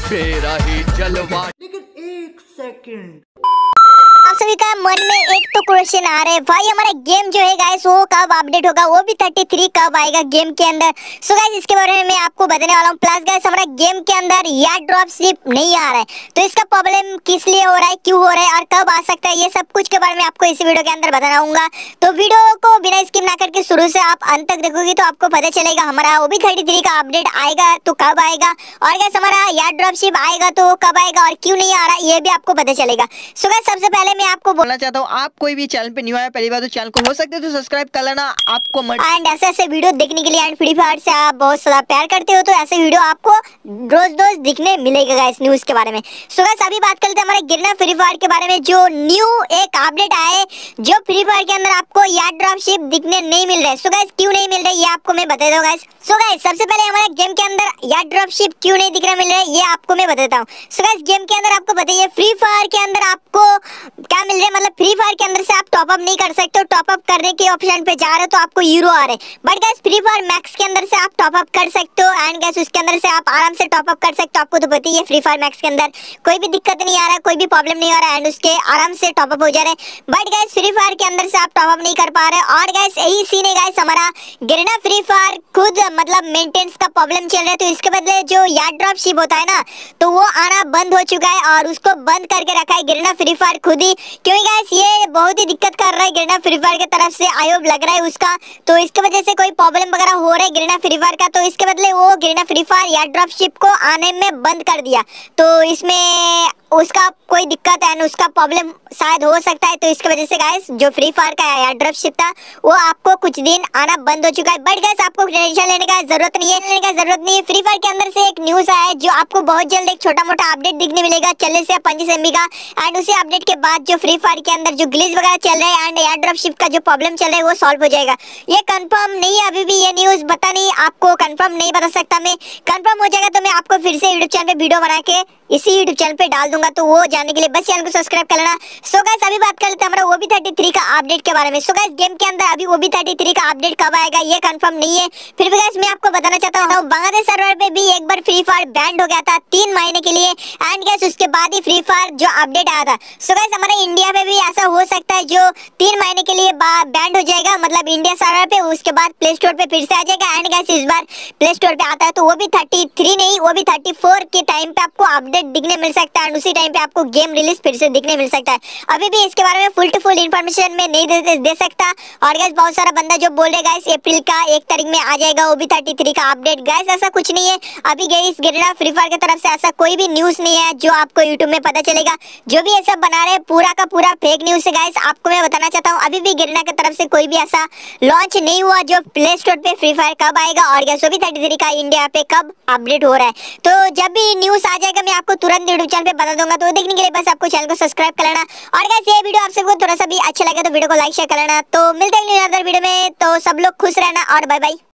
तेरा ही जलवा। लेकिन एक सेकंड, आप सभी का मन में एक तो क्वेश्चन आ रहा है, भाई हमारा गेम जो है गाइस वो कब अपडेट होगा, वो भी 33 कब आएगा गेम के अंदर। सो गाइस इसके बारे में मैं आपको बताने वाला हूँ। प्लस गाइस हमारा गेम के अंदर एयर ड्रॉप स्लिप नहीं आ रहा है, तो इसका प्रॉब्लम किस लिए हो रहा है, क्यों हो रहा है और कब आ सकता है, ये सब कुछ के बारे में आपको इस वीडियो के अंदर बताऊंगा। तो वीडियो को बिना स्किप ना करके शुरू से आप अंत तक देखोगे तो आपको पता चलेगा हमारा वो भी 33 का अपडेट आएगा तो कब आएगा, और गाइस हमारा एयर ड्रॉप स्लिप आएगा तो कब आएगा और क्यों नहीं आ रहा ये भी आपको पता चलेगा। सो गाइस सबसे पहले मैं आपको बोलना चाहता हूँ, आप कोई भी चैनल पे न्यू आया पहली बार तो चैनल को हो सकते है तो सब्सक्राइब कर लेना आपको एंड ऐसे वीडियो देखने के लिए एंड फ्री फायर से आप बहुत सारा प्यार करते हो तो ऐसे वीडियो आपको रोज दिखने मिलेगा गाइस न्यूज़ के बारे में। सो गाइस अभी बात करते हैं हमारे गिरना फ्री फायर के बारे में, जो न्यू एक अपडेट आया है, जो फ्री फायर के अंदर आपको एयर ड्रॉप शिप दिखने नहीं मिल रहा है। सो गाइस क्यों नहीं मिल रहा है ये आपको मैं बता दूं गाइस। सो गाइस सबसे पहले हमारे गेम के अंदर एयर ड्रॉप शिप क्यों नहीं दिखने मिल रहा है ये आपको मैं बताता हूँ। सो गाइस गेम के अंदर आपको बताइए फ्री फायर के अंदर आपको क्या मिल रहा है, मतलब फ्री फायर के अंदर से आप टॉप अप नहीं कर सकते हो, टॉप अप करने के ऑप्शन पे जा रहे हो तो आपको यूरो आ रहे हैं। But guys free fire max के अंदर से आप टॉप अप कर सकते हो एंड गाइस उसके अंदर से आप आराम से टॉप अप कर सकते हो। आपको तो पता ही है फ्री फायर मैक्स के अंदर कोई भी दिक्कत नहीं आ रहा है, कोई भी प्रॉब्लम नहीं आ रहा है एंड उसके आराम से टॉप अप हो जा रहे हैं। बट गाइस फ्री फायर के अंदर से आप टॉप अप नहीं कर पा रहे, और गाइस यही सीन है गाइस हमारा गिरना फ्री फायर खुद मतलब मेंटेनेंस का प्रॉब्लम चल रहा है, तो इसके बदले जो एयर ड्रॉप शिप होता है ना तो वो आना बंद हो चुका है और उसको बंद करके रखा है गिरना फ्री फायर खुद ही, क्योंकि गाइस ये बहुत ही दिक्कत कर रहा है गिरना फ्री फायर की तरफ से, आयोग लग रहा है उसका, तो इसके वजह से कोई प्रॉब्लम वगैरह हो रहा है गिरना फ्री फायर का, तो इसके बदले वो गिरना free fire air drop ship को आने में बंद कर दिया, तो इसमें उसका कोई दिक्कत है, उसका प्रॉब्लम शायद हो सकता है, तो इसके वजह से गाइस जो फ्री फायर का एयर ड्रॉप शिप था वो आपको कुछ दिन आना बंद हो चुका है। बट गाइस आपको टेंशन लेने का जरूरत नहीं है, फ्री फायर के अंदर से एक न्यूज़ आया है जो आपको बहुत जल्द एक छोटा मोटा अपडेट दिखने मिलेगा 40 से 25 MB का, एंड उसी अपडेट के बाद जो फ्री फायर के अंदर जो ग्लिच वगैरह चल रहा है एंड एयर ड्रॉप शिप का जो प्रॉब्लम चल रहा है वो सॉल्व हो जाएगा। ये कंफर्म नहीं है अभी भी, ये न्यूज़ पता नहीं, आपको कंफर्म नहीं बता सकता मैं, कंफर्म हो जाएगा तो मैं आपको फिर से यूट्यूब चैनल पे वीडियो बना के इसी यूट्यूब चैनल पे डाल दूंगा, तो वो जानने के लिए बस चैनल को सब्सक्राइब कर लेना। सो गाइस अभी बात कर लेते हैं हमारा वो भी 33 का अपडेट के बारे में। सो गाइस गेम के अंदर अभी वो भी 33 का अपडेट कब आएगा ये कंफर्म नहीं है, फिर भी गाइस मैं आपको बताना चाहता हूँ बांग्लादेश सर्वर पे भी एक बार फ्री फायर बैंड हो गया था 3 महीने के लिए, एंड गाइस उसके बाद ही फ्री फायर जो अपडेट आया था। सो गाइस हमारे इंडिया पे भी ऐसा हो सकता है जो 3 महीने के लिए बैंड हो जाएगा, मतलब इंडिया सर्वर पे, उसके बाद प्ले स्टोर पे फिर से आ जाएगा, एंड गाइस इस बार प्ले स्टोर पे आता है तो वो भी 33 नहीं वो भी 34 के टाइम पे आपको अपडेट दिखने मिल सकता है, एंड उसी टाइम पे आपको गेम रिलीज फिर से दिखने मिल सकता है। अभी भी इसके बारे में फुल टू फुल इन्फॉर्मेशन में नहीं दे सकता, और गाइस बहुत सारा बंदा जो बोल रहे गाइस अप्रैल का 1 तारीख में आ जाएगा वो भी 33 का अपडेट, गाइस ऐसा कुछ नहीं है। अभी गाइस गिरना फ्री फायर की तरफ से ऐसा कोई भी न्यूज़ नहीं है जो आपको यूट्यूब में पता चलेगा, जो भी ये सब बना रहे हैं पूरा का पूरा फेक न्यूज़ है गाइस। आपको मैं बताना चाहता हूँ अभी भी गिरना की तरफ से कोई भी ऐसा लॉन्च नहीं हुआ जो प्ले स्टोर पे फ्री फायर कब आएगा और गाइस वो भी 33 का इंडिया पे कब अपडेट हो रहा है, तो जब भी न्यूज़ आ जाएगा मैं आपको तुरंत यूट्यूब चैनल पे बता दूंगा, तो देखने के लिए बस आपको चैनल को सब्सक्राइब कर लेना। और गाइस ये वीडियो आप सबको थोड़ा सा भी अच्छा लगे तो वीडियो को लाइक शेयर कर लेना। तो मिलते हैं अगली वीडियो में, तो सब लोग खुश रहना और बाय बाय।